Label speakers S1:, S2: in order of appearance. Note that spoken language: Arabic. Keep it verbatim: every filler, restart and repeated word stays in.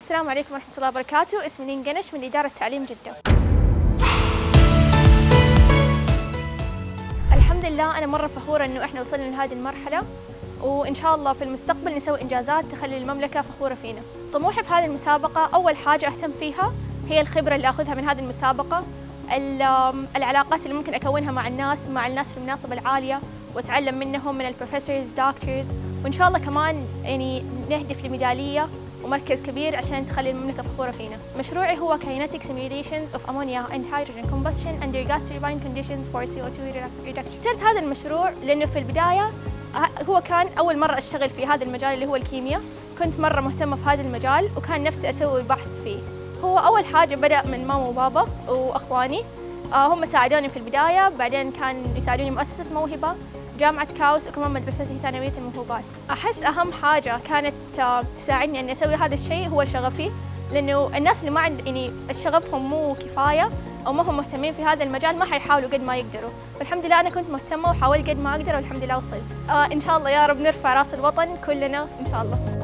S1: السلام عليكم ورحمة الله وبركاته، اسمي نين قنش من إدارة تعليم جدة. الحمد لله أنا مرة فخورة إنه إحنا وصلنا لهذه المرحلة، وإن شاء الله في المستقبل نسوي إنجازات تخلي المملكة فخورة فينا. طموحي في هذه المسابقة أول حاجة أهتم فيها هي الخبرة اللي أخذها من هذه المسابقة، العلاقات اللي ممكن أكونها مع الناس مع الناس في المناصب العالية وأتعلم منهم من البروفيسورز دكتورز، وإن شاء الله كمان يعني نهدف لميدالية ومركز كبير عشان تخلي المملكة فخورة فينا. مشروعي هو Kinetic Simulations of Ammonia and Hydrogen Combustion under Gas Turbine Conditions for سي أو تو Reduction. اخترت هذا المشروع لأنه في البداية هو كان أول مرة أشتغل في هذا المجال اللي هو الكيمياء، كنت مرة مهتمة في هذا المجال وكان نفسي أسوي بحث فيه. هو أول حاجة بدأ من ماما وبابا وأخواني، هم ساعدوني في البداية، بعدين كان يساعدوني مؤسسة موهبة، جامعة كاوس، وكمان مدرستي ثانوية الموهوبات. أحس أهم حاجة كانت تساعدني إني أسوي هذا الشيء هو شغفي، لأنه الناس اللي ما عند يعني شغفهم مو كفاية أو ما هم مهتمين في هذا المجال ما حيحاولوا قد ما يقدروا، والحمد لله أنا كنت مهتمة وحاولت قد ما أقدر والحمد لله وصلت. آه إن شاء الله يا رب نرفع راس الوطن كلنا إن شاء الله.